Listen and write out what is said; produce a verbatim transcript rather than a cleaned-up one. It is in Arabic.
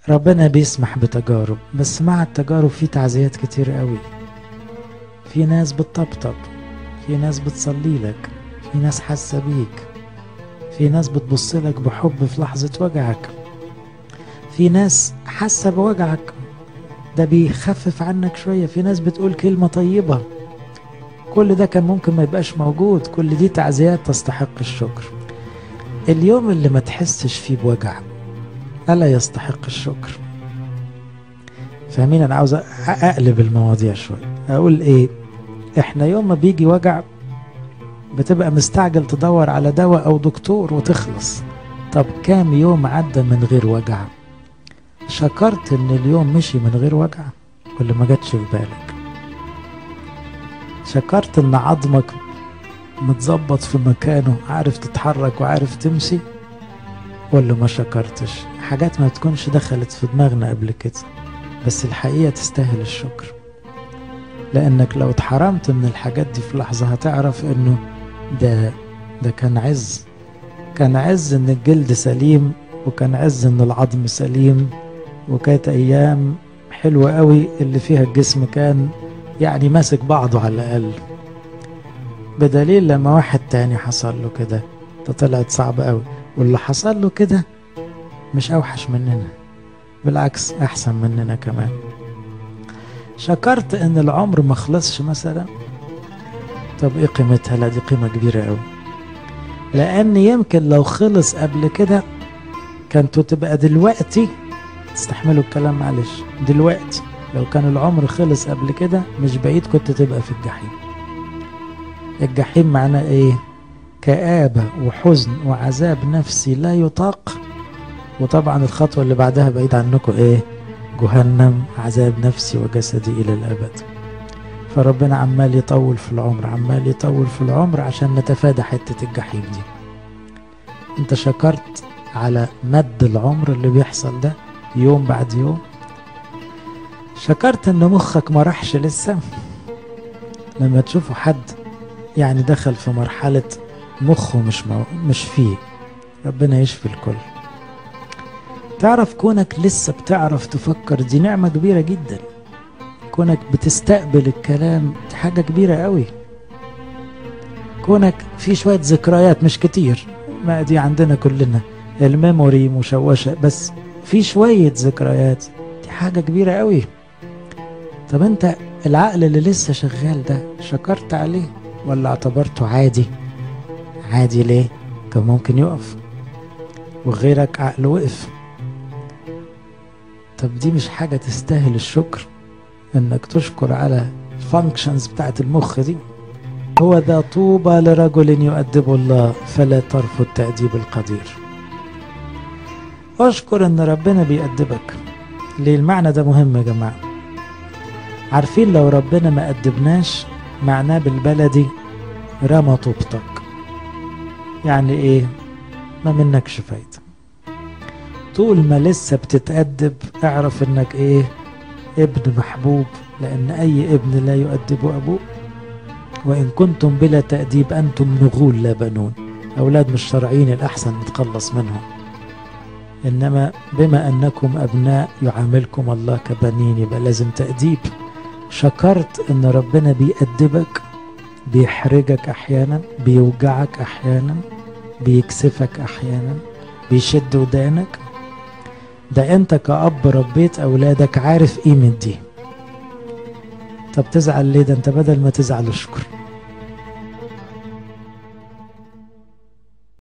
ربنا بيسمح بتجارب، بس مع التجارب في تعزيات كتير قوي. في ناس بتطبطب، في ناس بتصلي لك، في ناس حاسة بيك، في ناس بتبص لك بحب في لحظة وجعك، في ناس حاسة بوجعك ده بيخفف عنك شوية، في ناس بتقول كلمة طيبة. كل ده كان ممكن ما يبقاش موجود. كل دي تعزيات تستحق الشكر. اليوم اللي ما تحسش فيه بوجع ألا يستحق الشكر؟ فاهمين؟ أنا عاوز أقلب المواضيع شوية. أقول إيه؟ إحنا يوم ما بيجي وجع بتبقى مستعجل تدور على دواء أو دكتور وتخلص. طب كام يوم عدى من غير وجع؟ شكرت إن اليوم مشي من غير وجع ولا ما جاتش في بالك؟ شكرت إن عظمك متظبط في مكانه، عارف تتحرك وعارف تمشي، ولا ما شكرتش؟ حاجات ما تكونش دخلت في دماغنا قبل كده، بس الحقيقة تستاهل الشكر. لأنك لو اتحرمت من الحاجات دي في لحظة هتعرف إنه ده ده كان عز، كان عز إن الجلد سليم، وكان عز إن العظم سليم، وكانت أيام حلوة قوي اللي فيها الجسم كان يعني ماسك بعضه على الأقل. بدليل لما واحد تاني حصل له كده ده طلعت صعب قوي، واللي حصل له كده مش أوحش مننا، بالعكس أحسن مننا كمان. شكرت إن العمر ما خلصش مثلا. طب إيه قيمتها؟ لا دي قيمة كبيرة قوي، لأن يمكن لو خلص قبل كده كانتوا تبقى دلوقتي تستحملوا الكلام. معلش دلوقتي لو كان العمر خلص قبل كده مش بعيد كنت تبقى في الجحيم. الجحيم معناه ايه؟ كآبة وحزن وعذاب نفسي لا يطاق. وطبعا الخطوة اللي بعدها بعيد عنكم ايه؟ جهنم، عذاب نفسي وجسدي الى الابد. فربنا عمال يطول في العمر، عمال يطول في العمر عشان نتفادى حتة الجحيم دي. انت شكرت على مد العمر اللي بيحصل ده يوم بعد يوم؟ شكرت ان مخك ما راحش لسه؟ لما تشوفوا حد يعني دخل في مرحلة مخه مش مو... مش فيه، ربنا يشفي الكل. تعرف كونك لسه بتعرف تفكر دي نعمة كبيرة جدا. كونك بتستقبل الكلام دي حاجة كبيرة قوي. كونك في شوية ذكريات مش كتير، ما دي عندنا كلنا الميموري مشوشة، بس في شوية ذكريات دي حاجة كبيرة قوي. طب انت العقل اللي لسه شغال ده شكرت عليه ولا اعتبرته عادي؟ عادي ليه؟ كان ممكن يقف وغيرك عقل وقف. طب دي مش حاجة تستاهل الشكر؟ انك تشكر على الفانكشنز بتاعت المخ دي. هو ذا طوبى لرجل يؤدب الله فلا ترفض تأديب القدير. اشكر ان ربنا بيأدبك. ليه المعنى ده مهم يا جماعة؟ عارفين لو ربنا ما أدبناش معناه بالبلدي رمى طوبتك. يعني ايه؟ ما منكش فايدة. طول ما لسه بتتأدب اعرف انك ايه؟ ابن محبوب، لان اي ابن لا يؤدب ابوه. وان كنتم بلا تأديب انتم نغول لا بنون. اولاد مش شرعيين الاحسن نتخلص منهم، انما بما انكم ابناء يعاملكم الله كبنين يبقى لازم تأديب. شكرت ان ربنا بيأدبك، بيحرجك احيانا، بيوجعك احيانا، بيكسفك احيانا، بيشد ودانك. ده انت كأب ربيت اولادك عارف قيمة دي. طب تزعل ليه؟ ده انت بدل ما تزعل اشكر.